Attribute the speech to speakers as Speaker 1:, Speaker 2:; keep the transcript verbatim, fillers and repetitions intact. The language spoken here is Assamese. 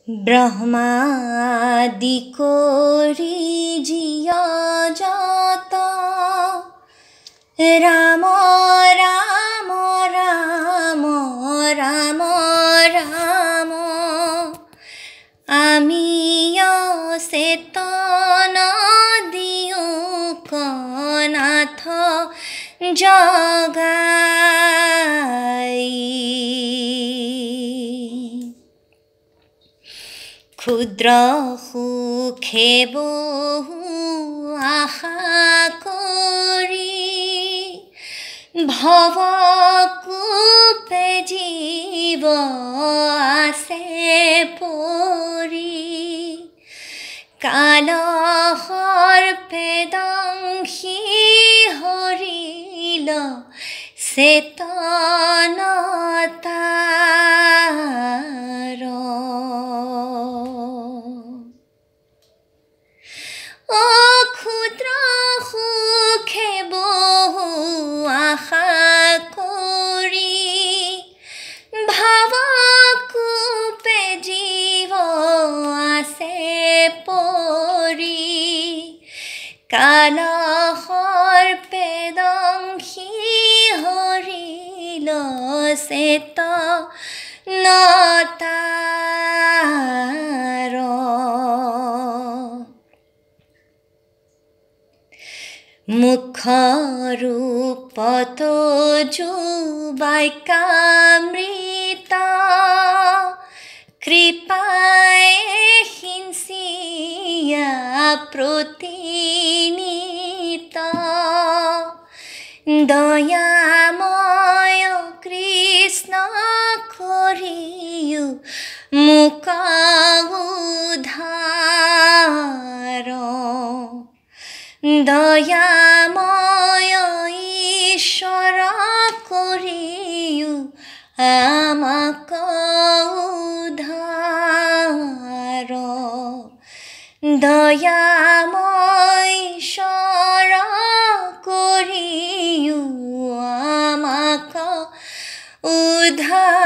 Speaker 1: ব্ৰহ্মাদি কৰি জিয়া যাত ৰাম ৰাম ৰাম ৰাম ৰাম আমি চেতন দিও কনাথ জগাই ক্ষুদ্ৰ সুখে বহু আশা কৰি ভৱ কূপে জীৱ আছে পৰি কাল সৰ্পে দংশি হৰিল চেতনতাৰ অ ক্ষুদ্ৰ সুখে বহু আশা কৰি ভৱ কূপে জীৱ আছে পৰি কাল সৰ্পে দংশি হৰিল চেতনতাৰ মুখৰূপত যুবাক্যামৃত কৃপায়ে সিঞ্চিয়া প্ৰতিনিত দয়াময় কৃষ্ণ কৰিও মোক উদ্ধাৰ দয়াময় ঈশ্বৰ কৰিও আমাক উদ্ধাৰ দয়াময় ঈশ্বৰ কৰিও আমাক উদ্ধাৰ